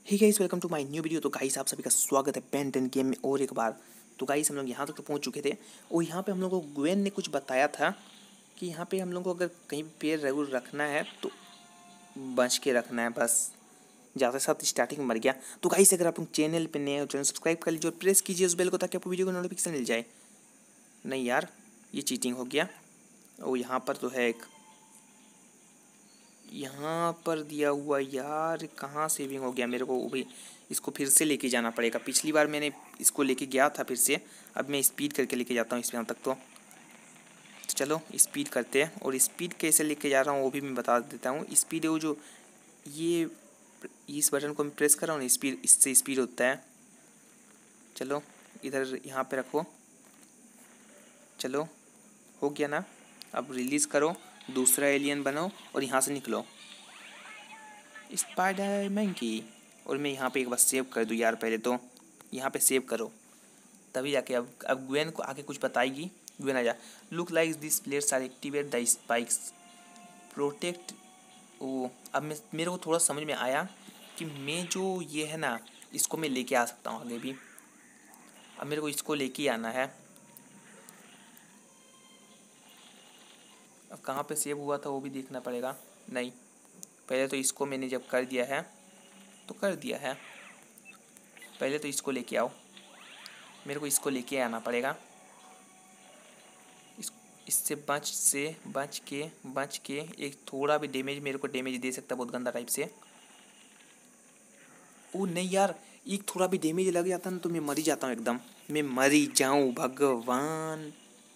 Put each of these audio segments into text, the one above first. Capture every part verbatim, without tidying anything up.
Hey guys, welcome to my new video. तो guys आप सभी का स्वागत है बेन टेन गेम में और एक बार। तो गाइस हम लोग यहाँ तक तो पहुँच चुके थे और यहाँ पे हम लोग को ग्वेन ने कुछ बताया था कि यहाँ पे हम लोग को अगर कहीं भी पेड़ रेगुलर रखना है तो बच के रखना है बस। ज़्यादा साथ स्टार्टिंग में मर गया। तो गाइस अगर आप लोग चैनल पे नए हो चैनल सब्सक्राइब कर लीजिए और प्रेस कीजिए उस बेल को ताकि आपको वीडियो का नोटिफिकेशन मिल जाए। नहीं यार, ये चीटिंग हो गया। और यहाँ पर तो है एक, यहाँ पर दिया हुआ यार, कहाँ सेविंग हो गया मेरे को भी। इसको फिर से लेके जाना पड़ेगा। पिछली बार मैंने इसको लेके गया था फिर से, अब मैं स्पीड करके लेके जाता हूँ इस यहाँ तक। तो तो चलो स्पीड करते हैं और स्पीड कैसे लेके जा रहा हूँ वो भी मैं बता देता हूँ। स्पीड वो जो ये इस बटन को मैं प्रेस कर रहा हूँ ना, स्पीड, इससे स्पीड होता है। चलो इधर यहाँ पे रखो। चलो हो गया ना, अब रिलीज़ करो, दूसरा एलियन बनो और यहाँ से निकलो स्पाइडर मंकी। और मैं यहाँ पे एक बार सेव कर दूँ यार, पहले तो यहाँ पे सेव करो तभी जाके अब अब ग्वेन को आके कुछ बताएगी। ग्वेन आ जा। Look like this players are activate the spikes protect. ओ अब मैं मेरे को थोड़ा समझ में आया कि मैं जो ये है ना, इसको मैं लेके आ सकता हूँ आगे भी। अब मेरे को इसको लेके आना है। अब कहाँ पे सेव हुआ था वो भी देखना पड़ेगा। नहीं, पहले तो इसको मैंने जब कर दिया है तो कर दिया है। पहले तो इसको लेके आओ, मेरे को इसको लेके आना पड़ेगा। इस इससे बच से बच के बच के एक थोड़ा भी डैमेज मेरे को डैमेज दे सकता है बहुत गंदा टाइप से। ओ नहीं यार, एक थोड़ा भी डैमेज लग जाता ना तो मैं मर ही जाता हूँ एकदम। मैं मर ही जाऊँ भगवान।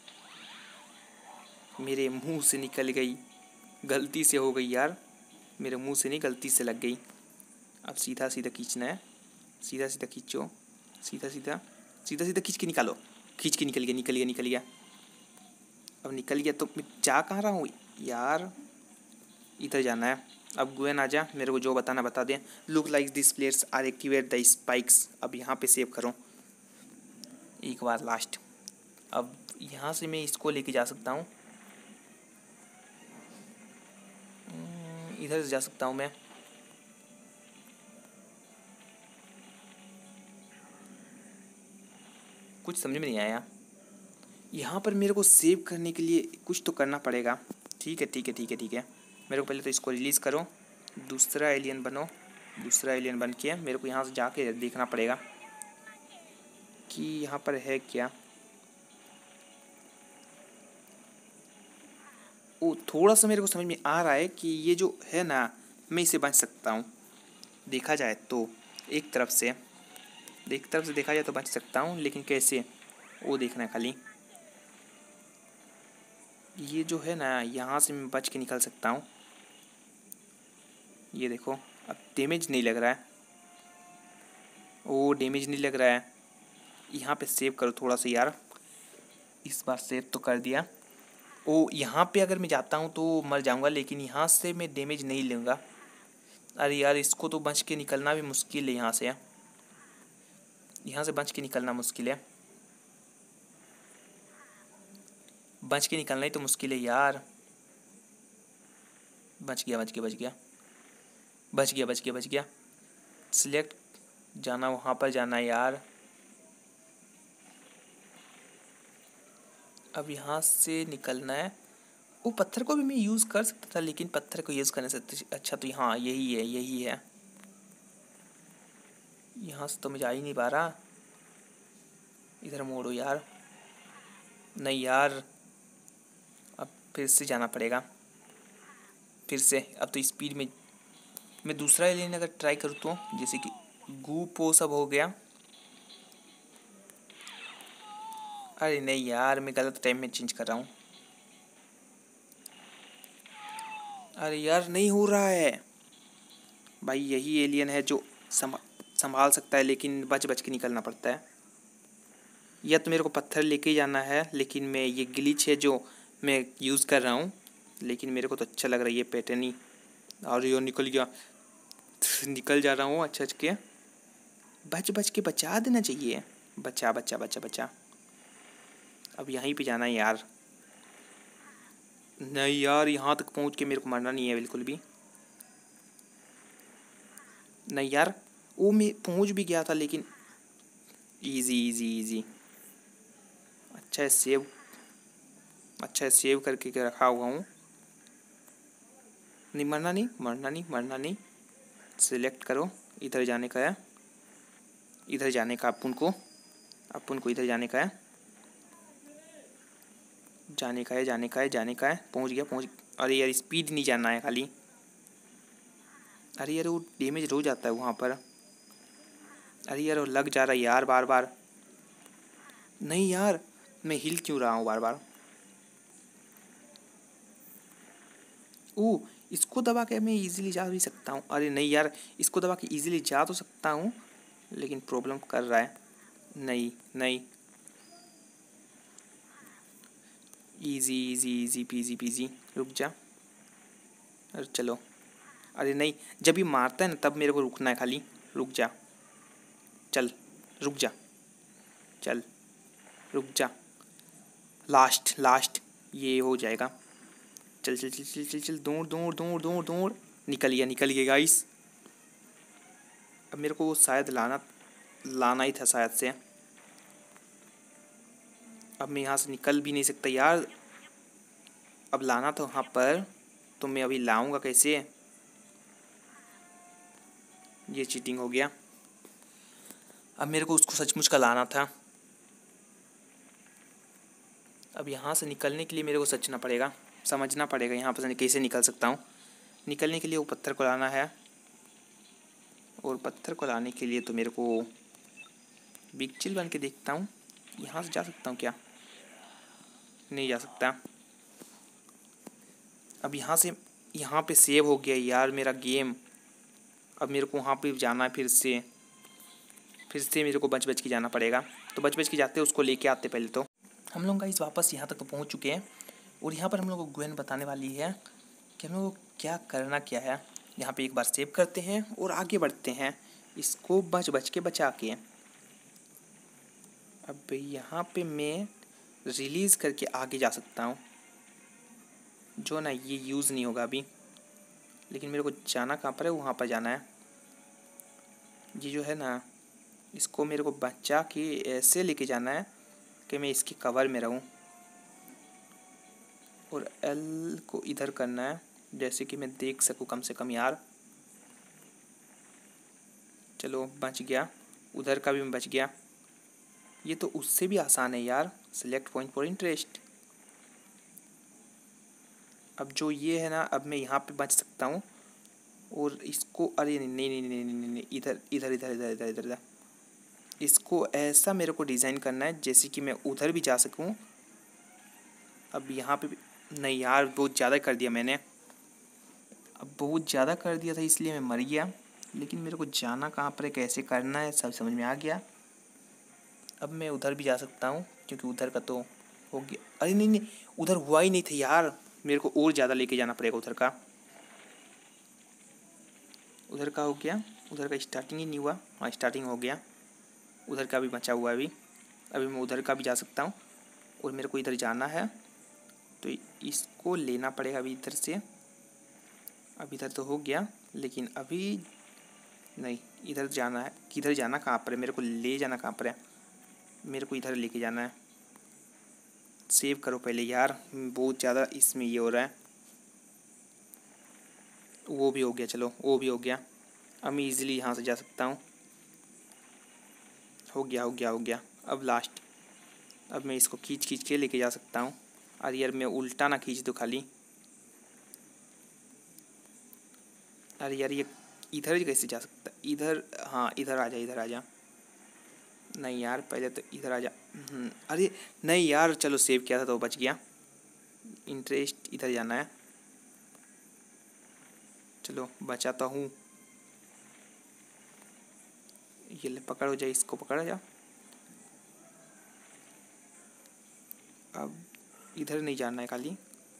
मेरे मुंह से निकल गई, गलती से हो गई यार, मेरे मुंह से नहीं गलती से लग गई। अब सीधा सीधा खींचना है, सीधा सीधा खींचो, सीधा सीधा सीधा सीधा खींच के निकालो। खींच के निकल गया निकल गया निकल गया। अब निकल गया तो मैं जा कहाँ रहा हूँ यार, इधर जाना है। अब ग्वेन आ जा, मेरे को जो बताना बता दे। Look like this players are activate the spikes. अब यहाँ पे सेव करो एक बार लास्ट। अब यहाँ से मैं इसको लेके जा सकता हूँ, इधर से जा सकता हूँ मैं। कुछ समझ में नहीं आया। यहाँ पर मेरे को सेव करने के लिए कुछ तो करना पड़ेगा। ठीक है ठीक है ठीक है ठीक है। मेरे को पहले तो इसको रिलीज़ करो, दूसरा एलियन बनो। दूसरा एलियन बन के मेरे को यहाँ से जाके देखना पड़ेगा कि यहाँ पर है क्या। ओ थोड़ा सा मेरे को समझ में आ रहा है कि ये जो है ना, मैं इसे बच सकता हूँ। देखा जाए तो एक तरफ से एक तरफ से देखा जाए तो बच सकता हूँ, लेकिन कैसे वो देखना है खाली। ये जो है ना, यहाँ से मैं बच के निकल सकता हूँ। ये देखो अब डैमेज नहीं लग रहा है। ओ डैमेज नहीं लग रहा है। यहाँ पे सेव करो थोड़ा सा यार, इस बार सेव तो कर दिया। ओ यहाँ पे अगर मैं जाता हूँ तो मर जाऊँगा, लेकिन यहाँ से मैं डैमेज नहीं लूँगा। अरे यार, इसको तो बच के निकलना भी मुश्किल है। यहाँ से यहाँ से बच के निकलना मुश्किल है। बच के निकलना ही तो मुश्किल है यार। बच गया बच गया बच गया बच गया बच गया बच गया। सिलेक्ट जाना, वहाँ पर जाना है यार। अब यहाँ से निकलना है। वो पत्थर को भी मैं यूज़ कर सकता था, लेकिन पत्थर को यूज़ करने से अच्छा तो हाँ यही है यही है। यहाँ से तो मैं जा ही नहीं पा रहा। इधर मोड़ो यार। नहीं यार, अब फिर से जाना पड़ेगा। फिर से अब तो स्पीड में मैं दूसरा एलियन अगर ट्राई करूँ तो, जैसे कि गू पो सब हो गया। अरे नहीं यार, मैं गलत टाइम में चेंज कर रहा हूँ। अरे यार नहीं हो रहा है भाई। यही एलियन है जो संभाल सकता है, लेकिन बच बच के निकलना पड़ता है। या तो मेरे को पत्थर लेके ही जाना है, लेकिन मैं ये ग्लिच है जो मैं यूज़ कर रहा हूँ, लेकिन मेरे को तो अच्छा लग रहा है ये पैटर्न ही। और ये निकल गया, निकल जा रहा हूँ अच्छा अच्छा के। बच बच के बचा देना चाहिए। बचा बचा बचा बचा। अब यहीं पे जाना है यार। नहीं यार, यहाँ तक पहुँच के मेरे को मरना नहीं है बिल्कुल भी। नहीं यार, वो मैं पहुंच भी गया था लेकिन इजी इजी इजी। अच्छा है सेव, अच्छा है सेव करके के रखा हुआ हूँ। नहीं मरना नहीं मरना नहीं मरना नहीं। सिलेक्ट करो, इधर जाने का है, इधर जाने का अपन को, अपन को इधर जाने का है, जाने का है जाने का है जाने का है। पहुंच गया पहुंच। अरे यार स्पीड नहीं जाना है खाली। अरे यार वो डैमेज हो जाता है वहाँ पर। अरे यार वो लग जा रहा है यार बार बार। नहीं यार मैं हिल क्यों रहा हूँ बार बार। ओ इसको दबा के मैं इजीली जा भी सकता हूँ। अरे नहीं यार इसको दबा के इजीली जा तो सकता हूँ लेकिन प्रॉब्लम कर रहा है। नहीं नहीं easy easy easy peasy peasy. रुक जा। अरे चलो। अरे नहीं जब ये मारता है ना तब मेरे को रुकना है खाली। रुक जा। चल रुक जा। चल रुक जा। लास्ट लास्ट ये हो जाएगा। चल चल चल चल चल चल दौड़ दौड़ दौड़ दौड़ दौड़। निकल गया निकल गया गाइस। अब मेरे को वो शायद लाना लाना ही था शायद से। अब मैं यहाँ से निकल भी नहीं सकता यार। अब लाना था वहाँ पर तो मैं अभी लाऊंगा कैसे। ये चीटिंग हो गया। अब मेरे को उसको सचमुच का लाना था। अब यहाँ से निकलने के लिए मेरे को सोचना पड़ेगा, समझना पड़ेगा यहाँ पर कैसे निकल सकता हूँ। निकलने के लिए वो पत्थर को लाना है और पत्थर को लाने के लिए तो मेरे को बिग चिल बन के देखता हूँ यहाँ से जा सकता हूँ क्या। नहीं जा सकता। अब यहाँ से यहाँ पे सेव हो गया यार मेरा गेम। अब मेरे को वहाँ पे जाना है फिर से, फिर से मेरे को बच बच के जाना पड़ेगा। तो बच बच के जाते उसको लेके आते पहले। तो हम लोग गाइस वापस यहाँ तक तो पहुँच चुके हैं और यहाँ पर हम लोग को ग्वेन बताने वाली है कि हम लोग को क्या करना क्या है। यहाँ पे एक बार सेव करते हैं और आगे बढ़ते हैं इसको बच बच के बचा के। अब यहाँ पे मैं रिलीज़ करके आगे जा सकता हूँ जो ना ये यूज़ नहीं होगा अभी। लेकिन मेरे को जाना कहाँ पर है, वहाँ पर जाना है। ये जो है ना इसको मेरे को बचा के ऐसे लेके जाना है कि मैं इसके कवर में रहूं और एल को इधर करना है जैसे कि मैं देख सकूं कम से कम यार। चलो बच गया, उधर का भी मैं बच गया। ये तो उससे भी आसान है यार। Select point for interest. अब जो ये है ना अब मैं यहाँ पे बच सकता हूँ और इसको अरे नहीं नहीं नहीं नहीं नहीं नहीं इधर इधर इधर इधर इधर इधर इधर इसको ऐसा मेरे को डिज़ाइन करना है जैसे कि मैं उधर भी जा सकूं। अब यहाँ पे भी नहीं यार बहुत ज़्यादा कर दिया मैंने। अब बहुत ज़्यादा कर दिया था इसलिए मैं मर गया। लेकिन मेरे को जाना कहाँ पर है कैसे करना है सब समझ में आ गया। अब मैं उधर भी जा सकता हूँ क्योंकि उधर का तो हो गया। अरे नहीं नहीं उधर हुआ ही नहीं था यार। मेरे को और ज़्यादा लेके जाना पड़ेगा उधर का। उधर का हो गया, उधर का स्टार्टिंग ही नहीं हुआ। हाँ स्टार्टिंग हो गया। उधर का भी बचा हुआ है अभी। अभी मैं उधर का भी जा सकता हूँ और मेरे को इधर जाना है तो इसको लेना पड़ेगा अभी इधर से। अब इधर तो हो गया लेकिन अभी नहीं इधर जाना है। किधर जाना कहाँ पर है, मेरे को ले जाना कहाँ पर है। मेरे को इधर लेके जाना है। सेव करो पहले यार बहुत ज़्यादा इसमें ये हो रहा है। वो भी हो गया, चलो वो भी हो गया। अब मैं ईज़िली यहाँ से जा सकता हूँ। हो गया हो गया हो गया। अब लास्ट। अब मैं इसको खींच खींच के लेके जा सकता हूँ। अरे यार मैं उल्टा ना खींच दो खाली। अरे यार ये इधर कैसे जा सकता है, इधर हाँ इधर आ जा इधर आ जा। नहीं यार पहले तो इधर आ जा। अरे नहीं यार चलो सेव किया था तो बच गया। इंटरेस्ट इधर जाना है। चलो बचाता हूँ। ये ले पकड़ हो जाए, इसको पकड़ा जा। अब इधर नहीं जाना है खाली,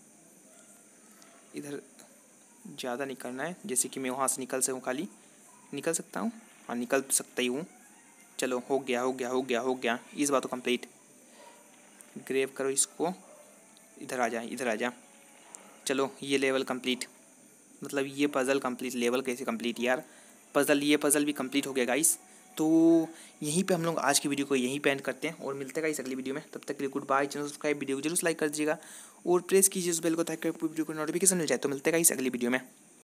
इधर ज़्यादा नहीं करना है जैसे कि मैं वहाँ से निकल सकूँ खाली। निकल सकता हूँ, हाँ निकल सकता ही हूँ। चलो हो गया हो गया हो गया हो गया इस बात को कंप्लीट। ग्रेव करो इसको, इधर आ जा इधर आ जा। चलो ये लेवल कंप्लीट, मतलब ये पज़ल कंप्लीट। लेवल कैसे कंप्लीट यार, पज़ल, ये पज़ल भी कंप्लीट हो गया गाइस। तो यहीं पे हम लोग आज की वीडियो को यहीं पे एंड करते हैं और मिलते हैं गाइस अगली वीडियो में। तब तक के लिए good bye. Channel subscribe, video को जरूर लाइक कर दीजिएगा और प्रेस कीजिए उस बेल को ताकि आपको वीडियो को नोटिफिकेशन मिल जाए। तो मिलते हैं गाइस अगली वीडियो में।